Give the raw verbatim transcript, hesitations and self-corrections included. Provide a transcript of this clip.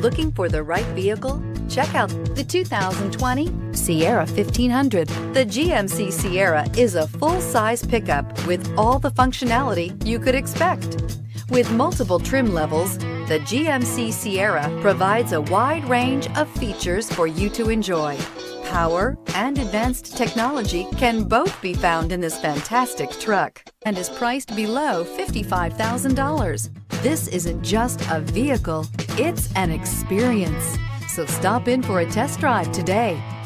Looking for the right vehicle? Check out the two thousand twenty Sierra fifteen hundred. The G M C Sierra is a full-size pickup with all the functionality you could expect. With multiple trim levels, the G M C Sierra provides a wide range of features for you to enjoy. Power and advanced technology can both be found in this fantastic truck and is priced below fifty-five thousand dollars. This isn't just a vehicle, it's an experience. So stop in for a test drive today.